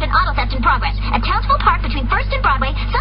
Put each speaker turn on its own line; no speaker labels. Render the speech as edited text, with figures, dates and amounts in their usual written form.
an auto theft in progress. A townsville park between 1st and Broadway.